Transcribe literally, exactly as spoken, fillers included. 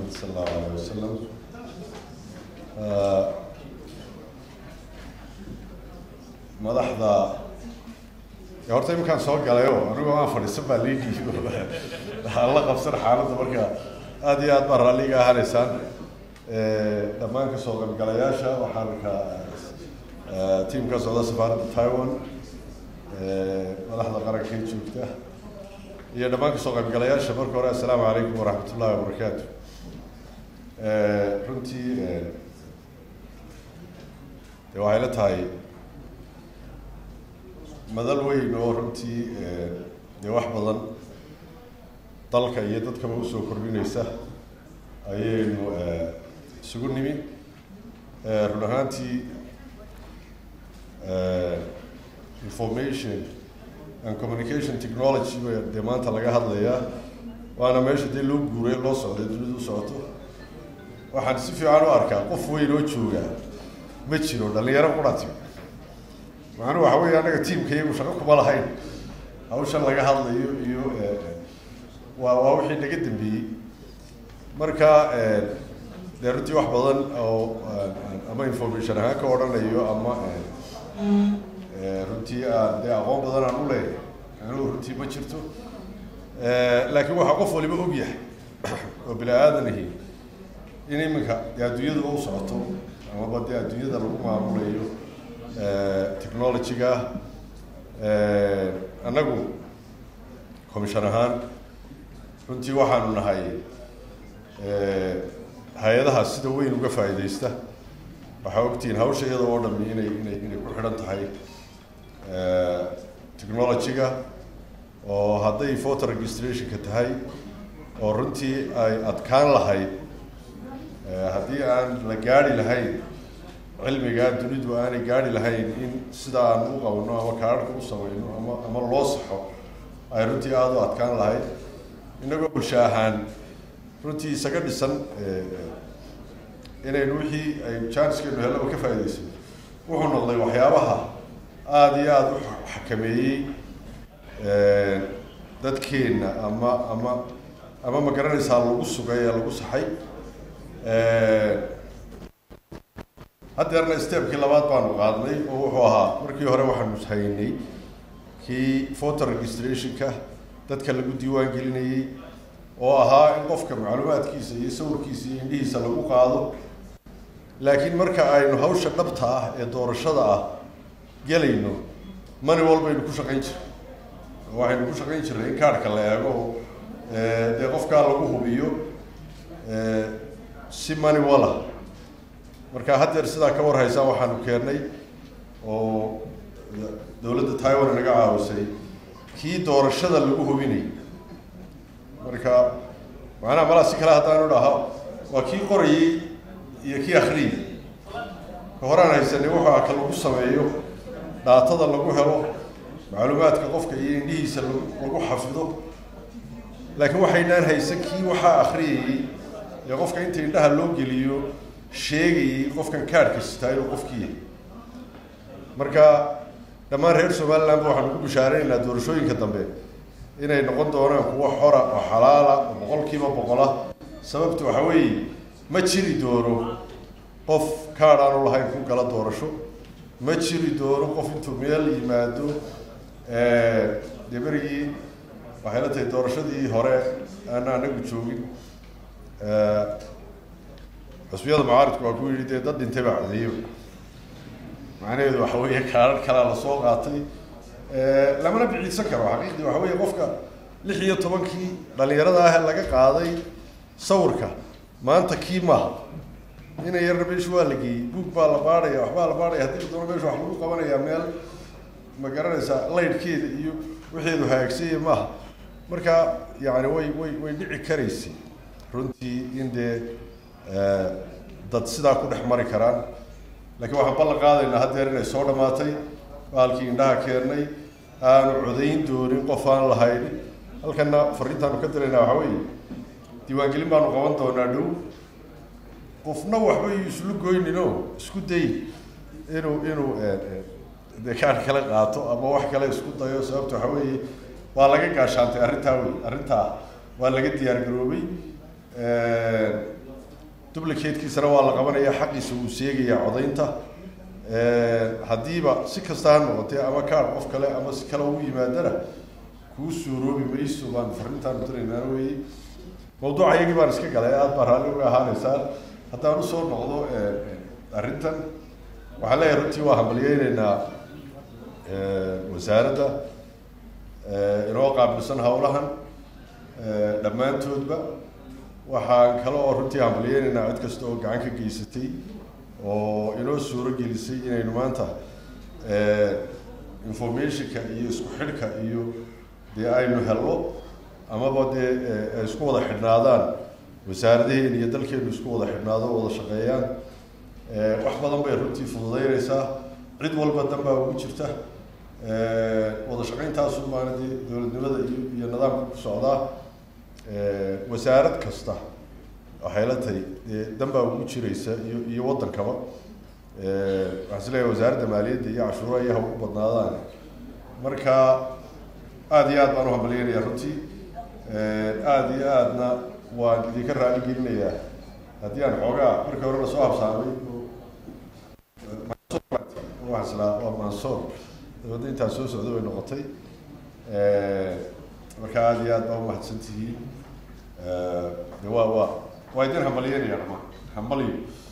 محمد صلى الله عليه وسلم. مدحضة horta imkaan soo galayo anigu aan fadhiisan baa liigii la qabsan xaaladda marka aad iyo aad baan raalliga ahanaysaan dhammaan ka soo qaybgalayaasha waxaan ka tiimka socda safaaradda Taiwan madaxda qaranka ee joogta iyo dhammaan ka soo qaybgalayaasha marka hore assalaamu calaykum waraxmatullaahi wabarakaatuh. runtii de waxay la tahay madal weyn oo runtii dee wax badan dalka iyo dadkaba usoo kordhinaysa ayaynu isugu nimi. run ahaantii information and communication technology bay dee maanta laga hadlayaa waana meesha dee loo guuray loo socday dunidu u socoto. waxaan si fiican u arkaa qof weyn oo jooga ma jiro dhalinyaro qurati macnuhu waxa weeye anaga tiimkaygu shaqo kuma lahayn hawshan laga hadlayo iyo waa waa wixii naga dambeeyey marka dee runtii wax badan oo ama information ahaan ka odhanayo ama runtii aan dee aqoon badan aan u leeyahay macnuhu runtii ma jirto laakiin waxaa qof waliba og yahay oo bini aadanihi in iminka dee adduunyada u socoto amaba dee adduunyada lagu maamulayo technology-ga annagu commission ahaan runtii waxaanu nahay hay-adaha sida weyn uga faa'iidaysta. waxaa ogtihiin hawsha iyada oo dhami inay inay inay ku xidhan tahay technology-ga oo hadday voter registration-ka tahay oo runtii ay adkaan lahayd haddii aan la gaari lahayn cilmigaa dunidu aanay gaari lahayn in sida aan u qabno ama kaararka u samayno ama ama loo saxo ay runtii aada u adkaan lahayd. innagoo bulsho ahaan runtii isaga dhisan inaynu wixii ay jaaniskeenu hellaba ka faa'iidaysano wuxuu noqday waxyaabaha aada iyo aada u xakameeyey dadkeenna ama ama ama ma garanaysaa lagu sugay ee lagu saxay. haddeerna stepkii labaad baanu qaadnay oo wuxuu ahaa markii hore waxaanu haynay kii voter registration-ka dadka lagu diiwaan gelinayey oo ahaa in qofka macluumaadkiisa iyo sawirkiisa iyo indhihiisa lagu qaado. laakiin marka aynu hawsha dhabta ah ee doorashada ah gelayno mani walbaynu ku shaqayn jirnay waxaynu ku shaqayn jirnay in kaarhka la eego dee qofkaa lagu hubiyo si mani wala. marka haddeer sidaa ka war haysaa waxaanu keennay oo dowladda Taiwan naga caawisay kii doorashada lagu hubinayay. marka macnaha malaa si kale haddaanu dhaho waa kii qorayey iyo kii akhriyey. ka horaan haysanay wuxuu ka lagu sameeyo dhaatada lagu helo macluumaadka qofka iyo indhihiisa lagu xafido laakiin waxaynaan haysan kii waxaa akhriyayey ee qofka inta indhaha loo geliyo sheegayay qofkan kaarhka sitaa inuu qofkii yahay. marka dhammaan reer Somaliland waxaanu ku bishaaraynaynaa doorashooyinka dambe inay noqon doonaan kuwo xora oo xalaala oo boqolkiiba boqola. sababtu waxa weeye ma jiri doono qof kaarh aanu lahayn ku gala doorasho. ma jiri doono qof intuu meel yimaado dee berigii waxay la tahay doorashadii hore aana anagu joogin xusbiyada mucaaridku waa ku yidhi dee dad dhintay baa codeeyo macnaheedu waxa weeye kaarar kalaa lasoo qaatay lamana biciidsan karo. xaqiiqdii waxa weeye qofka lix iyo tobankii dhalinyarada ah laga qaaday sawirka maanta kii maaha inay yarna meeshu waa la geeyey buug baa la baadhaya waxbaa la baadhaya haddii doono meesha wax lagu qabanayaa meel ma garanaysaa laydhkeeda iyo wixeedu hagaagsanyahay maaha. marka yacni way way way dhici karaysay runtii in dee dad sidaa ku dhex mari karaan. laakiin waxaan ballan qaadaynaa haddeer inay soo dhammaatay baalkii indhaha keennay aanu codayn doonin qof aan lahayn. halkana fariintaanu ka diraynaa waxaa weeye diiwaangelin baanu qaban doonaa dhow. qofna waxba iyo islu goyninoo isku day inuu inuu dee kaarh kale qaato ama wax kale isku dayo. sababta waxa weeye waa laga gaashaantay arrintaa wey arrintaa waa laga diyaar garoobay duplicatekiisana waa la qabanaya xaqiisa uu sheegaya codaynta haddiiba si kasta ha noqotee ama kaar qof kale ama si kale ugu yimaadana kuu suuroobi mayso baan farrintaan utiraynaan weeye mawduuca iyagii baan iska galay aada baa raalli uga ahaanaysaan haddaan usoo noqdo arrintan waxaan leeyahay runtii waa hambalyeyneynaa wasaaradda inoo qaabilsan howlahan dhammaantoodba waxaan kale oo runtii hambalyeyneynaa cid kasta oo gacan ka geysatay oo inoo suuro gelisay inaynu maanta informationka iyo isku xidhka iyo dee aynu helno amaba dee ay isku wada xidhnaadaan wasaaradaheen iyo dalkeenu isku wada xidhnaado o wada shaqeeyaan wax badan bay runtii fududeynaysaa cid walba danbaa ugu jirta wada shaqeyntaasu maana dee dowladnimada iyo iyo nidaamka ku socdaa wasaarad kasta waxay la tahay dee danbaa ugu jiraysa iyo iyo waddankaba waxaan is leeyahay wasaaradda maaliyadda iyo cashuuraha iyo ha ugu badnaadaan marka aada iyo aad baan u hambalyeynaya runtii aada iyo aadna waan idinka raali gelinayaa haddii aan xoogaa markii horena soo habsaamay waxaan islaa waa mansoor dabadda intaa soo socda bay noqotay marka aada iyo aad baa umahadsan tihiin de waa waa waa idin hambalyeynaya dhama hambaliyo